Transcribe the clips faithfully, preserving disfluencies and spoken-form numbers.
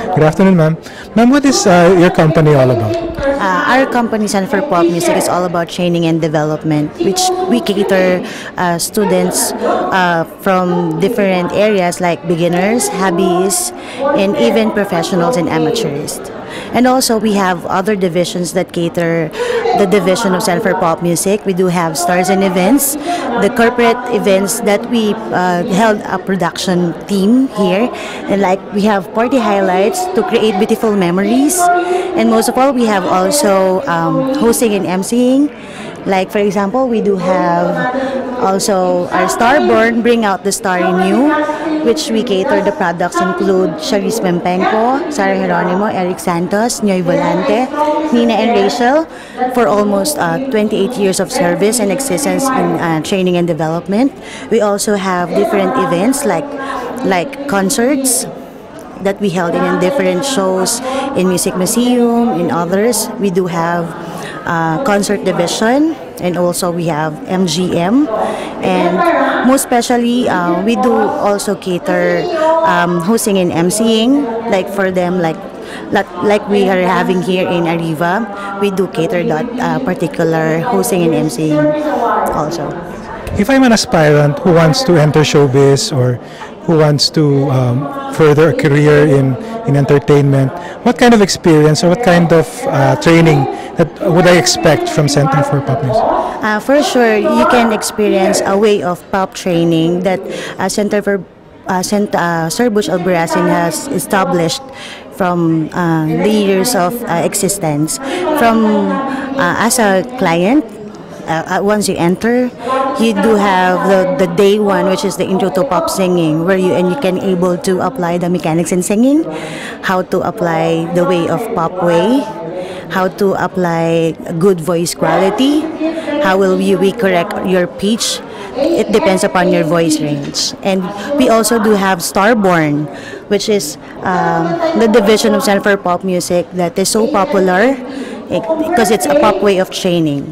Good afternoon, ma'am. Ma'am, what is uh, your company all about? Uh, our company, Center for Pop Music, is all about training and development, which we cater uh, students uh, from different areas like beginners, hobbies, and even professionals and amateurs. And also, we have other divisions that cater the division of Center for Pop Music. We do have stars and events, the corporate events that we uh, held a production team here, and like we have party highlights to create beautiful memories. And most of all, we have also um, hosting and emceeing. Like for example, we do have also our Starborn, Bring Out the Star in You, which we cater. The products include Charisse Mempenco, Sarah Geronimo, Eric Santos, Nyoy Volante, Nina and Rachel, for almost uh, twenty-eight years of service and existence in uh, training and development. We also have different events like like concerts that we held in different shows in Music Museum, in others. We do have uh, concert division, and also we have M G M, and most especially uh, we do also cater um, hosting and emceeing, like for them like like, like we are having here in Arriva. We do cater that uh, particular hosting and emceeing also. If I'm an aspirant who wants to enter showbiz or who wants to um, further a career in, in entertainment, what kind of experience or what kind of uh, training that would I expect from Center for Pop Music? Uh, for sure, you can experience a way of pop training that uh, Center for uh, Cent uh, Sir Butch Albarracin has established from uh, the years of uh, existence. From uh, as a client, uh, once you enter, you do have the, the day one, which is the intro to pop singing, where you and you can able to apply the mechanics in singing, how to apply the way of pop way, how to apply good voice quality, how will you we correct your pitch. It depends upon your voice range. And we also do have Starborn, which is um, the division of Center for Pop Music that is so popular because it's a pop way of training.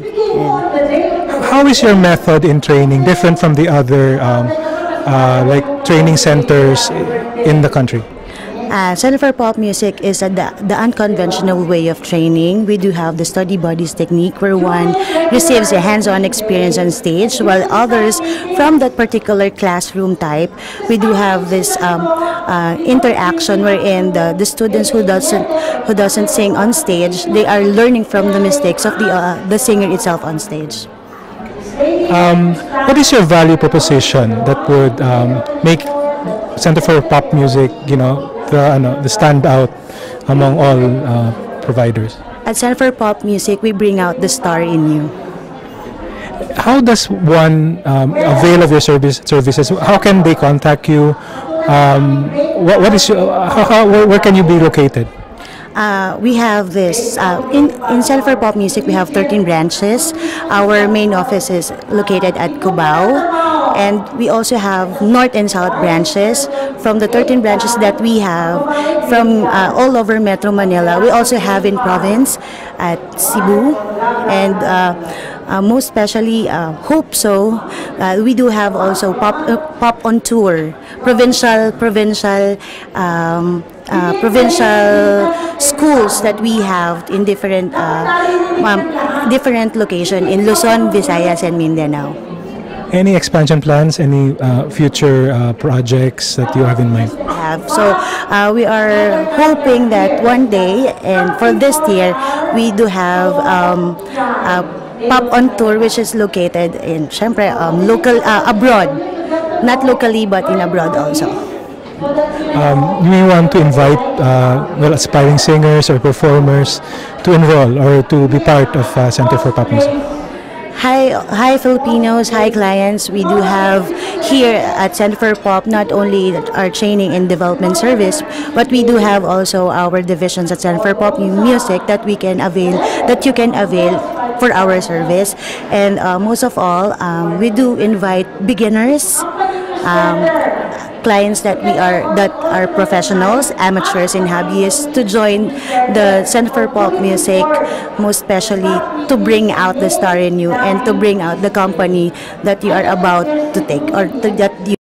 Yeah. How is your method in training different from the other um, uh, like training centers in the country? Uh, Center for Pop Music is a, the, the unconventional way of training. We do have the study buddies technique where one receives a hands-on experience on stage, while others from that particular classroom type, we do have this um, uh, interaction wherein the, the students who doesn't who doesn't sing on stage, they are learning from the mistakes of the uh, the singer itself on stage. Um, what is your value proposition that would um, make Center for Pop Music, you know, the, ano, the standout among all uh, providers? At Center for Pop Music, we bring out the star in you. How does one um, avail of your service services? How can they contact you? Um, what, what is your, how, how, where, where can you be located? Uh, we have this, uh, in, in Center for Pop Music, we have thirteen branches. Our main office is located at Cubao, and we also have North and South branches. From the thirteen branches that we have from uh, all over Metro Manila, we also have in province at Cebu, and uh, uh, most especially uh, Hope So. Uh, we do have also pop, uh, pop on tour, provincial, provincial, um, uh, provincial schools that we have in different, uh, um, different location in Luzon, Visayas, and Mindanao. Any expansion plans? Any uh, future uh, projects that you have in mind? Have. So uh, we are hoping that one day, and for this year, we do have um, a Pop on Tour, which is located in, syempre, um, local, uh, abroad. Not locally, but in abroad also. Um, you may want to invite uh, well, aspiring singers or performers to enroll or to be part of uh, Center for Pop Music. Hi, hi Filipinos, hi clients. We do have here at Center for Pop not only our training and development service, but we do have also our divisions at Center for Pop Music that we can avail, that you can avail for our service. And uh, most of all, um, we do invite beginners, um, clients that we are that are professionals, amateurs, and hobbyists to join the Center for Pop Music, most especially to bring out the star in you and to bring out the company that you are about to take or to, that you